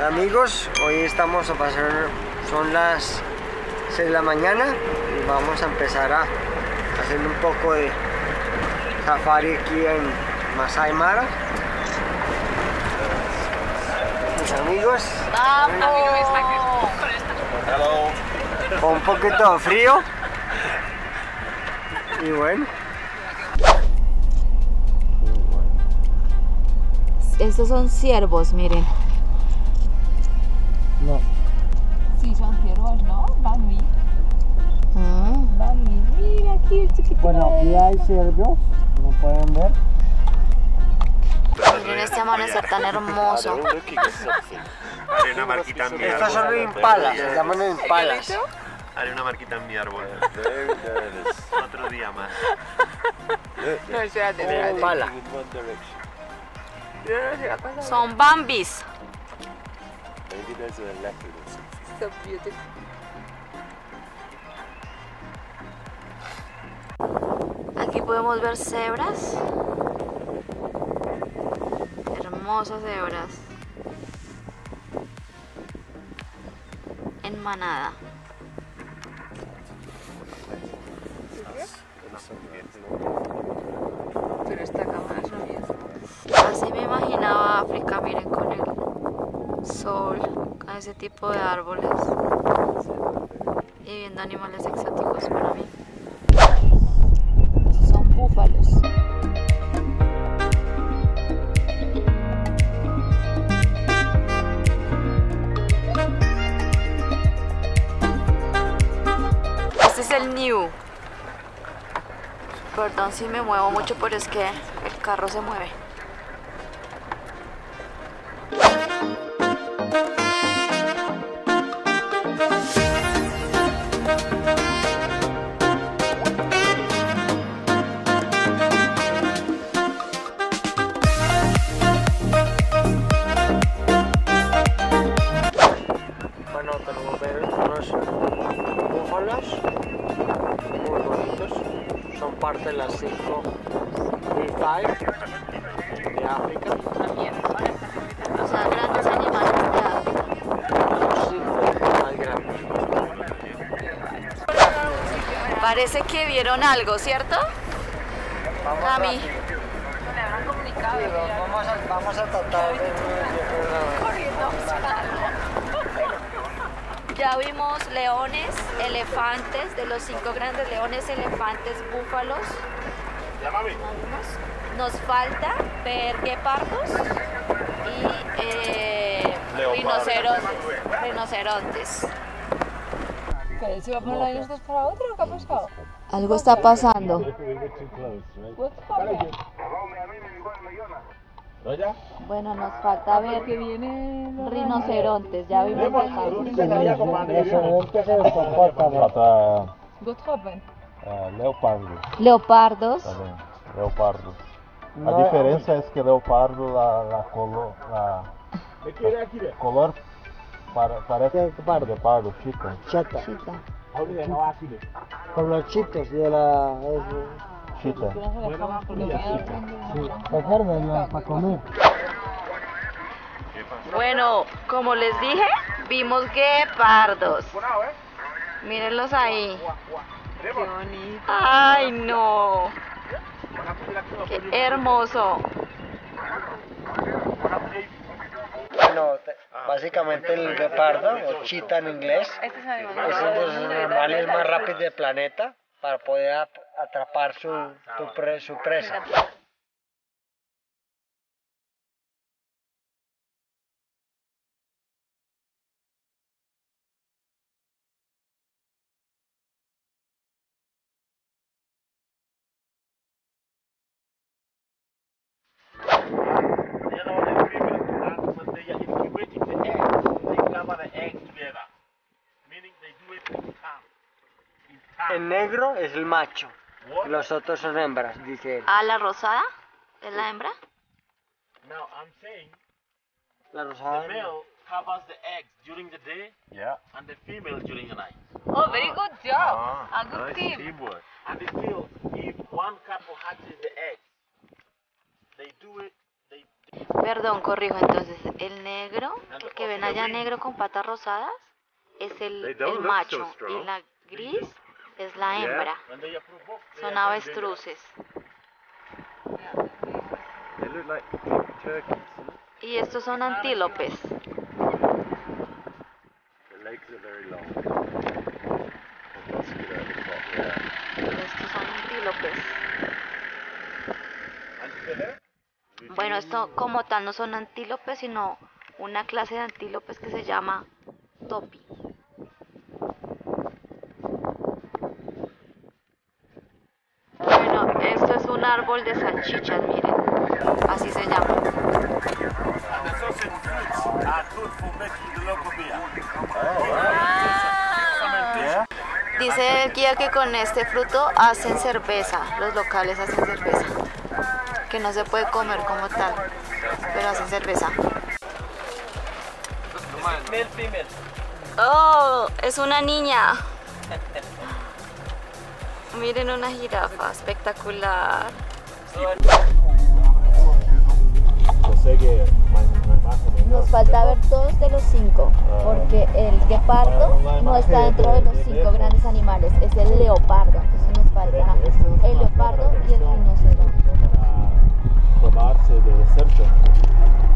Amigos, hoy estamos a pasar, son las 6 de la mañana y vamos a empezar a hacer un poco de safari aquí en Masai Mara. Mis amigos, con un poquito de frío y bueno. Estos son ciervos, miren. No. Sí, son ciervos, ¿no? Bambi. Bambi. Mira aquí el chiquitito. Bueno, aquí hay ciervos, como pueden ver. Miren este amanecer tan hermoso. Haré una marquita en mi árbol. Estos son impalas, se llaman impalas. Haré una marquita en mi árbol. Otro día más. No, espérate. Impala. Son bambis. So beautiful. Aquí podemos ver cebras. Hermosas cebras. En manada. Pero esta cámara es lo mismo. Así me imaginaba África, miren, con el sol, con ese tipo de árboles y viendo animales exóticos para mí. Son búfalos. Este es el New. Perdón si me muevo mucho, pero es que el carro se mueve. Bueno, tenemos ver unos búfalos muy bonitos. Son parte de las 5 B5 de África. O sea, grandes animales de África. Los 5 más grandes. Parece que vieron algo, ¿cierto? Vamos Cami. rápido. Sí, vamos a tratar de... Ya vimos leones, elefantes, de los 5 grandes leones, elefantes, búfalos. ¿No vimos? Nos falta ver guepardos y rinocerontes. ¿Pero se va a poner ahí los dos para otro o qué ha pasado? Algo está pasando. What's happening? Bueno, nos falta ver Que viene... rinocerontes, ya vimos guepardos. What happened? Leopardos. Também, leopardo. No, A diferença é que leopardo, color parece guepardo, chita. Chata, Chita. con los chitos de la... Chita. para comer. Bueno, como les dije, vimos guepardos. Mírenlos ahí. Qué bonito. ¡Ay, no! ¡Qué hermoso! Bueno, básicamente el guepardo, o chita en inglés, Este es el es uno de los animales más rápidos del planeta para poder atrapar su presa. El negro es el macho, los otros son hembras, dice él. ¿Ah, la rosada? ¿Es la hembra? Now I'm saying La the rosada. male covers the eggs during the day Yeah. and the female during the night. Oh, very good job. A good nice team. teamwork. And it feels if one couple hatches the eggs, they do it, they Perdón, corrijo entonces. el negro, el que ven allá negro con patas rosadas, es el don't look macho so strong. y la gris es la hembra. Son avestruces. They look like turkeys. Y estos son antílopes. The legs are very long. And muscular at the top, yeah. Estos son antílopes. Bueno, esto como tal no son antílopes, sino una clase de antílopes que se llama topi. Bueno, esto es un árbol de salchichas, miren. Así se llama. Dice el guía que con este fruto hacen cerveza, los locales hacen cerveza, que no se puede comer como tal, pero hacen cerveza. Oh, es una niña. Miren una jirafa, espectacular. Yo sé que más o menos. Nos falta ver 2 de los 5, porque el guepardo no está dentro de los 5 grandes animales, es el leopardo. Entonces nos falta el leopardo y el rinoceronte. Para tomarse de cerca.